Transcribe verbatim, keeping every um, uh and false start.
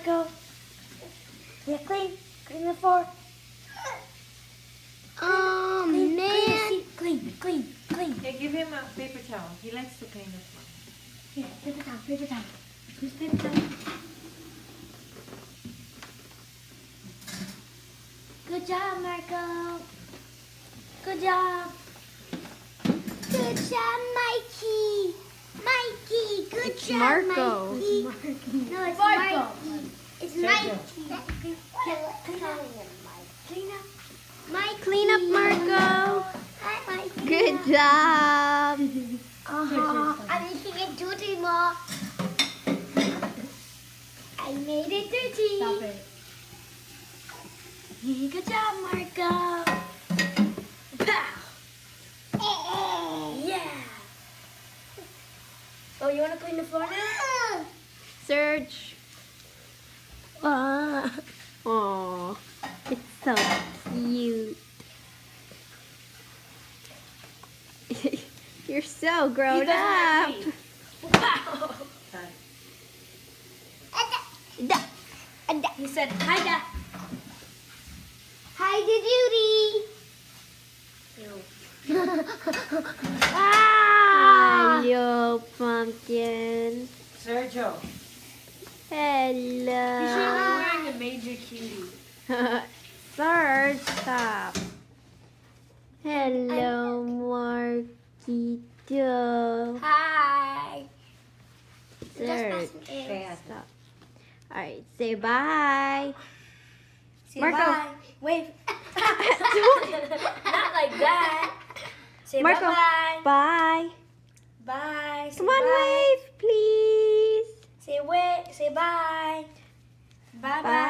Marco. Yeah, clean. Clean the floor. Oh, clean, man. Clean, clean, clean, clean. Hey, give him a paper towel. He likes to clean the floor. Here, paper towel, paper towel. Who's paper towel? Good job, Marco. Good job. Good job, Mikey. Mikey, good It's job, Marco. Mikey. No, it's Marco. Mikey. It's Sergio. Mikey. Clean up. Clean up. Mikey. Clean up, Marco. Hi, Mikey. Good job. Uh-huh. I'm making it dirty, Ma. I made it dirty. Stop it. Good job, Marco. Pow. Yeah. Oh, you want to clean the floor now? Serge. Ah. Aw. It's so cute. You're so grown up. Wow. Da. He said, hi, Dad. Hi to Judy. Ah! Hello, pumpkin. Sergio. You should Hello. be wearing a major cutie. Serge, stop. Hello, Marquito. Hi. Serge, Say hi. stop. Alright, say bye. Say Marco. bye. Wave. Not like that. Say Marco, bye-bye. bye. Bye. Say Come on, bye. wave, please. Say wait. Say bye. Bye-bye.